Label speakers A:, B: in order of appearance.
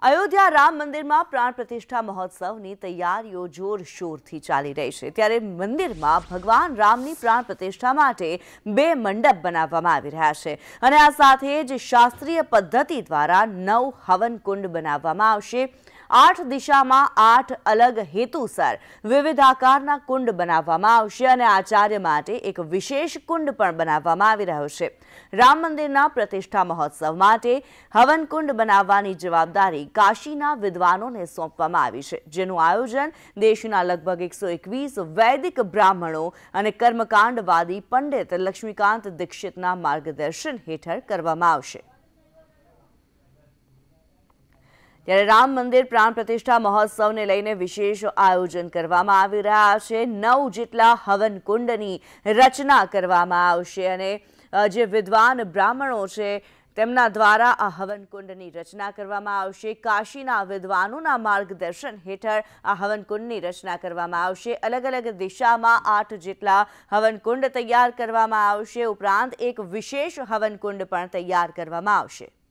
A: અયોધ્યા રામ મંદિરમાં પ્રાણ પ્રતિષ્ઠા મહોત્સવની તૈયારીઓ જોરશોરથી ચાલી રહી છે। ત્યારે મંદિરમાં ભગવાન રામની પ્રાણ પ્રતિષ્ઠા માટે 2 મંડપ બનાવવામાં આવી રહ્યા છે અને આ સાથે જ શાસ્ત્રીય પદ્ધતિ દ્વારા 9 હવન કુંડ બનાવવામાં આવશે। 8 દિશામાં 8 અલગ હેતુસર વિવિધ આકારના કુંડ બનાવવામાં આવશે અને આચાર્ય માટે એક વિશેષ કુંડ પણ બનાવવામાં આવી રહ્યો છે। રામ મંદિરના પ્રતિષ્ઠા મહોત્સવ માટે હવન કુંડ બનાવવાની જવાબદારી કાશીના વિદ્વાનોને સોંપવામાં આવી છે, જેનું આયોજન દેશના લગભગ 121 વૈદિક બ્રાહ્મણો અને કર્મકાંડવાદી પંડિત લક્ષ્મીકાંત દીક્ષિતના માર્ગદર્શન હેઠળ કરવામાં આવશે। ત્યારે રામ મંદિર પ્રાણ પ્રતિષ્ઠા મહોત્સવને લઈને વિશેષ આયોજન કરવામાં આવી રહ્યા છે। 9 જેટલા હવન કુંડની રચના કરવામાં આવશે અને જે વિદ્વાન બ્રાહ્મણો છે તેમના દ્વારા આ હવન કુંડની રચના કરવામાં આવશે। કાશીના વિદ્વાનોના માર્ગદર્શન હેઠળ આ હવન કુંડની રચના કરવામાં આવશે। અલગ અલગ દિશામાં 8 જેટલા હવન કુંડ તૈયાર કરવામાં આવશે, ઉપરાંત એક વિશેષ હવન કુંડ પણ તૈયાર કરવામાં આવશે।